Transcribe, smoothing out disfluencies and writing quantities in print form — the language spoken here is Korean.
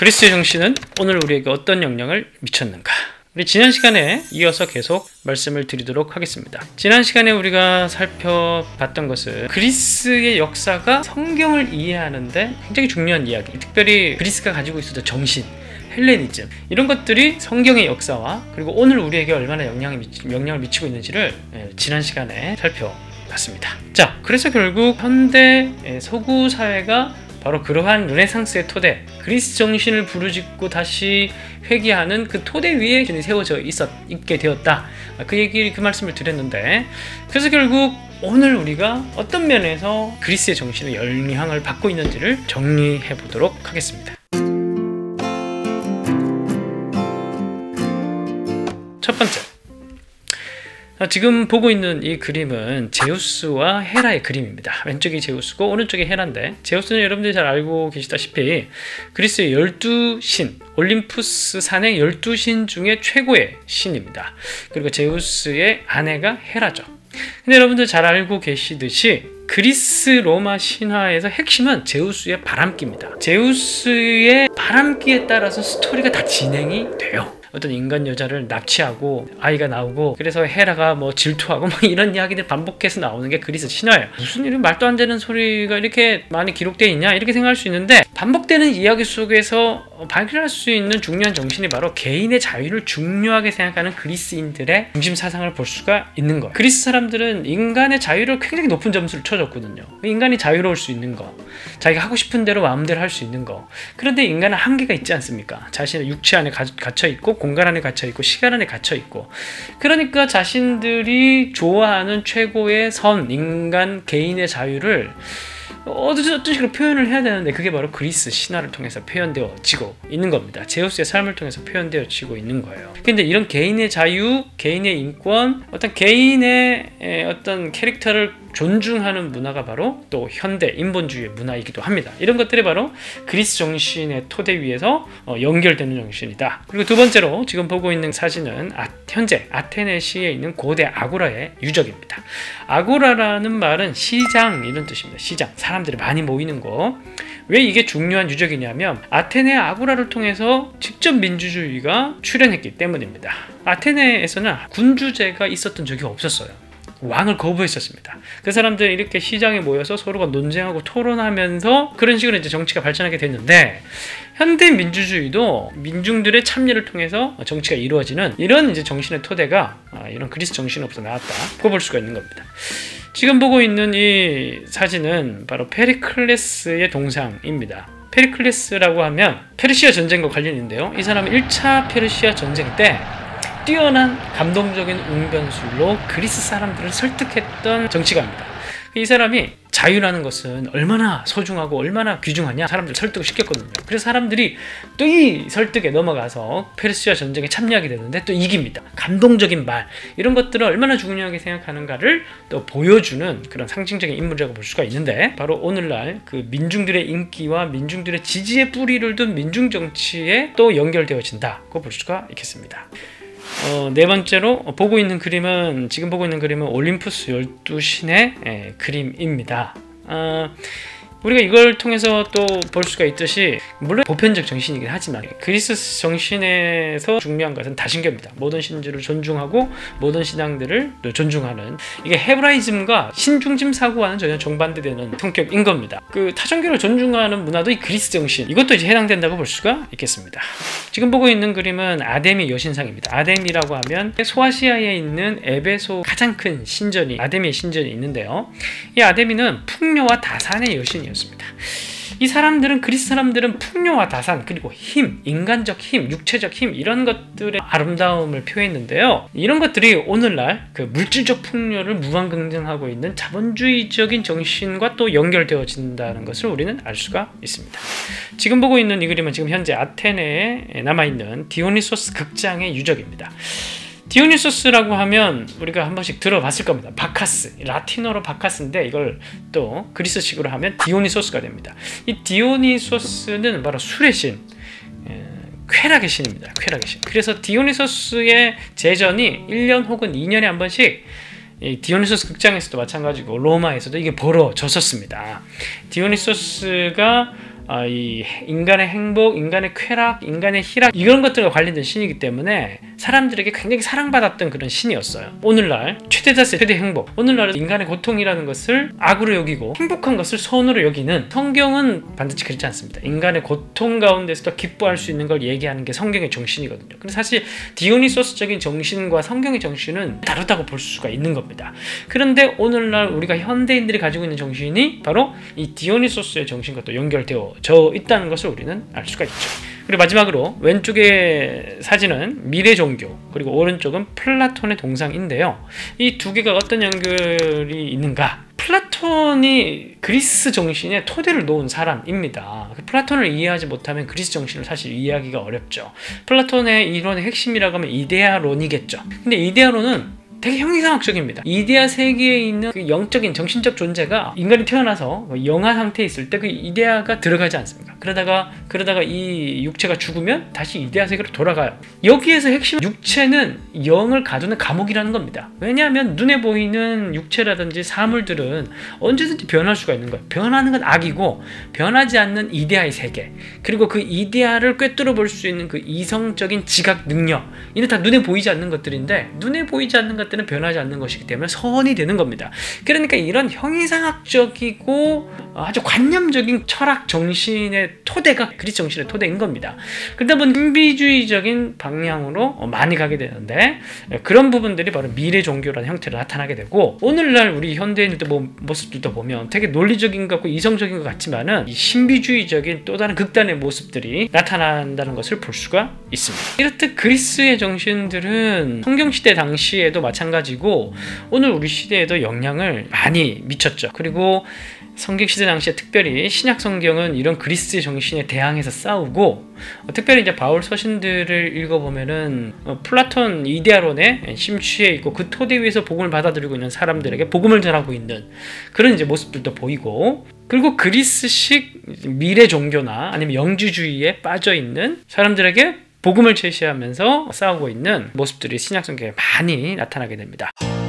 그리스의 정신은 오늘 우리에게 어떤 영향을 미쳤는가? 우리 지난 시간에 이어서 계속 말씀을 드리도록 하겠습니다. 지난 시간에 우리가 살펴봤던 것은 그리스의 역사가 성경을 이해하는데 굉장히 중요한 이야기, 특별히 그리스가 가지고 있었던 정신, 헬레니즘, 이런 것들이 성경의 역사와 그리고 오늘 우리에게 얼마나 영향을 미치고 있는지를 지난 시간에 살펴봤습니다. 자, 그래서 결국 현대 서구 사회가 바로 그러한 르네상스의 토대, 그리스 정신을 부르짖고 다시 회귀하는 그 토대 위에 세워져 있게 되었다. 그 말씀을 드렸는데, 그래서 결국 오늘 우리가 어떤 면에서 그리스의 정신의 영향을 받고 있는지를 정리해 보도록 하겠습니다. 첫 번째, 지금 보고 있는 이 그림은 제우스와 헤라의 그림입니다. 왼쪽이 제우스고 오른쪽이 헤라인데, 제우스는 여러분들이 잘 알고 계시다시피 그리스의 12신, 올림푸스 산의 12신 중에 최고의 신입니다. 그리고 제우스의 아내가 헤라죠. 근데 여러분들 잘 알고 계시듯이 그리스 로마 신화에서 핵심은 제우스의 바람기입니다. 제우스의 바람기에 따라서 스토리가 다 진행이 돼요. 어떤 인간 여자를 납치하고 아이가 나오고, 그래서 헤라가 질투하고 이런 이야기들 반복해서 나오는 게 그리스 신화예요. 무슨 이런 말도 안 되는 소리가 이렇게 많이 기록되어 있냐, 이렇게 생각할 수 있는데, 반복되는 이야기 속에서 발견할 수 있는 중요한 정신이 바로 개인의 자유를 중요하게 생각하는 그리스인들의 중심 사상을 볼 수가 있는 거예요. 그리스 사람들은 인간의 자유를 굉장히 높은 점수를 쳐줬거든요. 인간이 자유로울 수 있는 거, 자기가 하고 싶은 대로 마음대로 할 수 있는 거. 그런데 인간은 한계가 있지 않습니까? 자신의 육체 안에 갇혀있고, 공간 안에 갇혀있고, 시간 안에 갇혀있고, 그러니까 자신들이 좋아하는 최고의 선, 인간 개인의 자유를 어떤 식으로 표현을 해야 되는데, 그게 바로 그리스 신화를 통해서 표현되어지고 있는 겁니다. 제우스의 삶을 통해서 표현되어지고 있는 거예요. 근데 이런 개인의 자유, 개인의 인권, 어떤 개인의 어떤 캐릭터를 존중하는 문화가 바로 또 현대 인본주의의 문화이기도 합니다. 이런 것들이 바로 그리스 정신의 토대 위에서 연결되는 정신이다. 그리고 두 번째로 지금 보고 있는 사진은 현재 아테네시에 있는 고대 아고라의 유적입니다. 아고라라는 말은 시장, 이런 뜻입니다. 시장, 사람들이 많이 모이는 곳. 왜 이게 중요한 유적이냐면 아테네 아고라를 통해서 직접 민주주의가 출현했기 때문입니다. 아테네에서는 군주제가 있었던 적이 없었어요. 왕을 거부했었습니다. 그 사람들이 이렇게 시장에 모여서 서로가 논쟁하고 토론하면서 그런 식으로 이제 정치가 발전하게 됐는데, 현대 민주주의도 민중들의 참여를 통해서 정치가 이루어지는 이런 이제 정신의 토대가 이런 그리스 정신으로부터 나왔다, 볼 수가 있는 겁니다. 지금 보고 있는 이 사진은 바로 페리클레스의 동상입니다. 페리클레스라고 하면 페르시아 전쟁과 관련이 있는데요. 이 사람은 1차 페르시아 전쟁 때 뛰어난 감동적인 웅변술로 그리스 사람들을 설득했던 정치가입니다. 이 사람이 자유라는 것은 얼마나 소중하고 얼마나 귀중하냐, 사람들 설득을 시켰거든요. 그래서 사람들이 또 이 설득에 넘어가서 페르시아 전쟁에 참여하게 되는데 또 이깁니다. 감동적인 말, 이런 것들을 얼마나 중요하게 생각하는가를 또 보여주는 그런 상징적인 인물이라고 볼 수가 있는데, 바로 오늘날 그 민중들의 인기와 민중들의 지지의 뿌리를 둔 민중정치에 또 연결되어진다고 볼 수가 있겠습니다. 네 번째로 지금 보고 있는 그림은 올림푸스 12신의 그림입니다. 우리가 이걸 통해서 또 볼 수가 있듯이, 물론 보편적 정신이긴 하지만 그리스 정신에서 중요한 것은 다신교입니다. 모든 신들을 존중하고 모든 신앙들을 존중하는, 이게 헤브라이즘과 신중심 사고와는 전혀 정반대되는 성격인 겁니다. 그 타종교를 존중하는 문화도 이 그리스 정신, 이것도 이제 해당된다고 볼 수가 있겠습니다. 지금 보고 있는 그림은 아데미 여신상입니다. 아데미라고 하면 소아시아에 있는 에베소 가장 큰 신전이 아데미의 신전이 있는데요. 이 아데미는 풍요와 다산의 여신이었습니다. 이 사람들은, 그리스 사람들은 풍요와 다산, 그리고 힘, 인간적 힘, 육체적 힘, 이런 것들의 아름다움을 표했는데요. 이런 것들이 오늘날 그 물질적 풍요를 무한긍정하고 있는 자본주의적인 정신과 또 연결되어진다는 것을 우리는 알 수가 있습니다. 지금 보고 있는 이 그림은 지금 현재 아테네에 남아있는 디오니소스 극장의 유적입니다. 디오니소스라고 하면 우리가 한 번씩 들어봤을 겁니다. 바카스, 라틴어로 바카스인데 이걸 또 그리스식으로 하면 디오니소스가 됩니다. 이 디오니소스는 바로 술의 신, 쾌락의 신입니다. 쾌락의 신. 그래서 디오니소스의 제전이 1년 혹은 2년에 한 번씩 이 디오니소스 극장에서도 마찬가지고 로마에서도 이게 벌어졌었습니다. 디오니소스가 이 인간의 행복, 인간의 쾌락, 인간의 희락 이런 것들과 관련된 신이기 때문에 사람들에게 굉장히 사랑받았던 그런 신이었어요. 오늘날 최대 자세, 최대 행복, 오늘날은 인간의 고통이라는 것을 악으로 여기고 행복한 것을 선으로 여기는, 성경은 반드시 그렇지 않습니다. 인간의 고통 가운데서도 기뻐할 수 있는 걸 얘기하는 게 성경의 정신이거든요. 그래서 사실 디오니소스적인 정신과 성경의 정신은 다르다고 볼 수가 있는 겁니다. 그런데 오늘날 우리가 현대인들이 가지고 있는 정신이 바로 이 디오니소스의 정신과 또 연결되어져 있다는 것을 우리는 알 수가 있죠. 그리고 마지막으로 왼쪽의 사진은 미래 종교, 그리고 오른쪽은 플라톤의 동상인데요. 이 두 개가 어떤 연결이 있는가? 플라톤이 그리스 정신의 토대를 놓은 사람입니다. 플라톤을 이해하지 못하면 그리스 정신을 사실 이해하기가 어렵죠. 플라톤의 이론의 핵심이라고 하면 이데아론이겠죠. 근데 이데아론은 되게 형이상학적입니다. 이데아 세계에 있는 그 영적인 정신적 존재가 인간이 태어나서 영아 상태에 있을 때 그 이데아가 들어가지 않습니까? 그러다가 이 육체가 죽으면 다시 이데아 세계로 돌아가요. 여기에서 핵심, 육체는 영을 가두는 감옥이라는 겁니다. 왜냐하면 눈에 보이는 육체라든지 사물들은 언제든지 변할 수가 있는 거예요. 변하는 건 악이고, 변하지 않는 이데아의 세계, 그리고 그 이데아를 꿰뚫어 볼 수 있는 그 이성적인 지각 능력, 이는 다 눈에 보이지 않는 것들인데, 눈에 보이지 않는 것들은 변하지 않는 것이기 때문에 선이 되는 겁니다. 그러니까 이런 형이상학적이고 아주 관념적인 철학 정신의 토대가 그리스 정신의 토대인 겁니다. 그러다 보니 신비주의적인 방향으로 많이 가게 되는데, 그런 부분들이 바로 미래 종교라는 형태로 나타나게 되고, 오늘날 우리 현대인들도 모습들도 보면 되게 논리적인 것 같고 이성적인 것 같지만은 이 신비주의적인 또 다른 극단의 모습들이 나타난다는 것을 볼 수가 있습니다. 이렇듯 그리스의 정신들은 성경시대 당시에도 마찬가지고 오늘 우리 시대에도 영향을 많이 미쳤죠. 그리고 성경시대 당시에 특별히 신약 성경은 이런 그리스의 정신에 대항해서 싸우고, 특별히 이제 바울 서신들을 읽어보면은 플라톤 이데아론에 심취해 있고 그 토대 위에서 복음을 받아들이고 있는 사람들에게 복음을 전하고 있는 그런 이제 모습들도 보이고, 그리고 그리스식 미래 종교나 아니면 영지주의에 빠져 있는 사람들에게 복음을 제시하면서 싸우고 있는 모습들이 신약 성경에 많이 나타나게 됩니다.